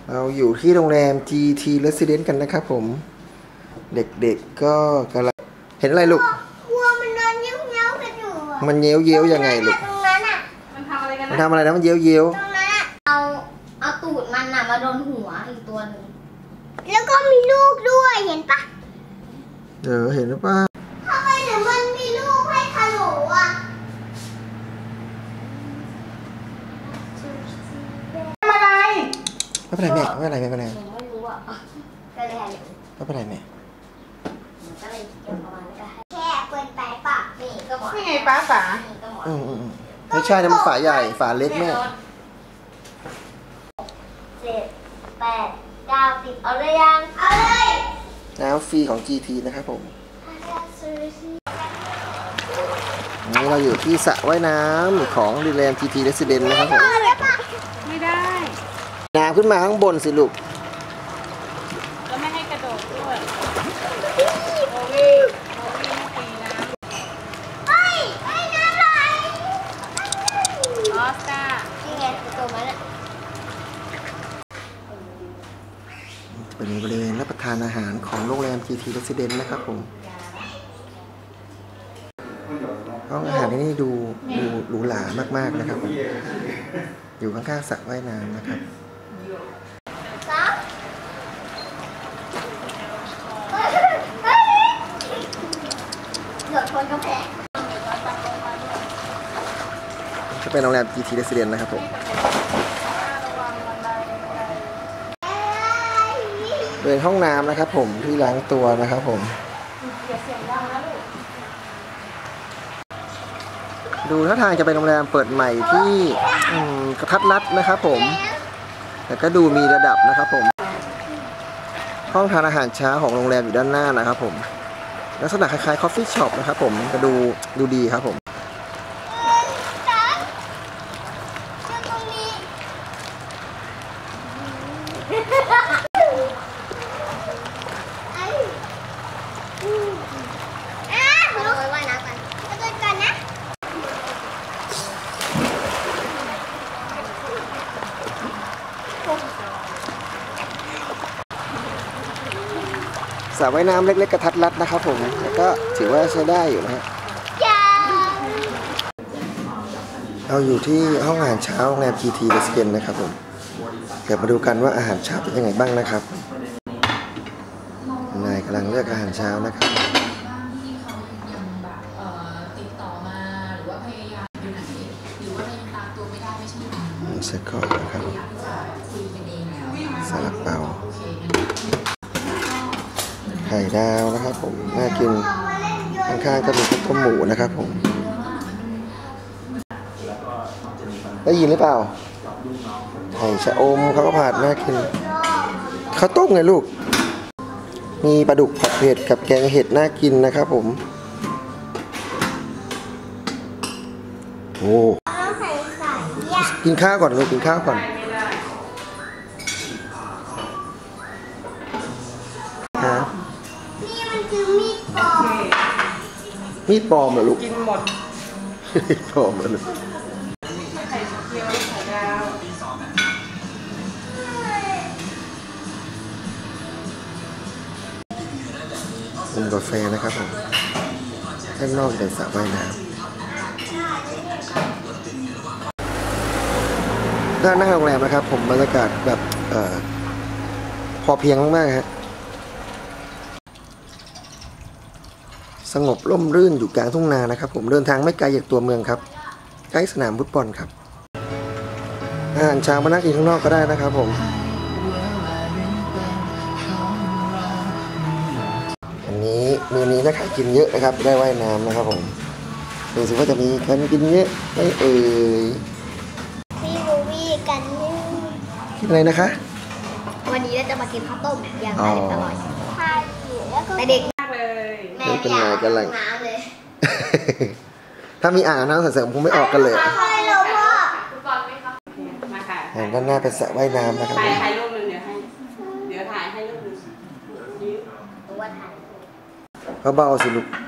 เราอยู่ที่โรงแรม GT Residence กันนะครับผมเด็กๆก็กำลังเห็นอะไรลูกวัวมันเดินเย้ยวๆกันอยู่มันเย้ยวๆยังไงลูกตรงนั้นอ่ะมันทำอะไรกันนะมันทำอะไรนะมันเย้ยวๆตรงนั้นเอาตูดมันน่ะมาโดนหัวอีกตัวหนึ่งแล้วก็มีลูกด้วยเห็นปะเห็นหรือเปล่าทำไมถึงมันมีลูกให้ทะลุอ่ะทำอะไรไม่เป็นไรแม่ไม่เป็นไรไม่เป็นไรไม่รู้อ่ะก็เลยไม่เป็นไรแม่ก็เลยเกี่ยวประมาณนี้แค่เปิดแปะปากนี่ก็หมดนี่ไงป้าฝาไม่ใช่นะมันฝาใหญ่ฝาเล็กแม่ 7 8 9 10เอาเลยยังเอาเลยน้ำฟรีของ GT นะครับผมนี่เราอยู่ที่สระว่ายน้ำของโรงแรม GT Residence นะครับผมไม่ได้น้ำขึ้นมาข้างบนสิลูกแล้วไม่ให้กระโดดด้วยโอวี่ไม่ตีนะไม่น้ำไหลออสการ์นี่ไงตัวมันอ่ะเป็นบริเวณรับประทานอาหารของโรงแรม GT Residence นะครับผมห้องอาหารที่นี่ดูหรูหรามากๆนะครับผมอยู่ข้างๆสระว่ายน้ำนะครับเดือดคนกระแพงจะเป็นโรงแรม GT Residence นะครับผมเป็นห้องน้ำนะครับผมที่ล้างตัวนะครับผมดูท่าทางจะเป็นโรงแรมเปิดใหม่ที่กระทัดรัดนะครับผมแต่ก็ดูมีระดับนะครับผมห้องทานอาหารเช้าของโรงแรมอยู่ด้านหน้านะครับผมลักษณะคล้ายๆ Coffee Shop นะครับผมก็ดูดีครับผมสระว่ายน้ำเล็กๆกระทัดรัดนะครับผมแล้วก็ถือว่าใช้ได้อยู่นะฮะเราอยู่ที่ห้องอาหารเช้าโรงแรม GT Residence นะครับผมเดี๋ยวมาดูกันว่าอาหารเช้าเป็นยังไงบ้างนะครับนายกำลังเลือกอาหารเช้านะครับเสร็จก่อนนะครับซาลาเปาไข่ดาวนะครับผมน่ากินข้างๆก็มีข้าวต้มหมูนะครับผมได้ยินหรือเปล่าไข่ชะอมข้าวผัดน่ากินข้าวต้มไงลูกมีปลาดุกผัดเผ็ดกับแกงเห็ดน่ากินนะครับผมโอ้กินข้าวก่อนลูกกินข้าวก่อนมีดปลอมเหรอลูกกินหมดมีดปลอมเหรอลูกไข่เจียวไข่ดาวเป็นกาแฟนะครับผมด้านนอกเป็นสระว่ายน้ำด้านหน้าโรงแรมนะครับผมบรรยากาศแบบพอเพียงมากๆฮะสงบร่มรื่นอยู่กลางทุ่งนานะครับผมเดินทางไม่ไกลจากตัวเมืองครับใกล้สนามฟุตบอลครับอาหารเช้ามานั่งกินข้างนอกก็ได้นะครับผมอันนี้มื้อนี้นะคะกินเยอะนะครับได้ว่ายน้ำนะครับผมดูสิว่าจะมีคนกินเยอะไม่เอ่ยพี่บูวี่กันกินอะไรนะคะวันนี้เราจะมากินข้าวต้มอย่างอร่อยแต่เด็กมากเลยแม่ไม่อยากอาบน้ำเลยถ้ามีอ่างน้ำใส่ๆผมไม่ออกกันเลยมาค่ะด้านหน้าเป็นสระว่ายน้ำนะครับถ่ายรูปนึงเดี๋ยวถ่ายให้รูปนึงเบาๆสิลูก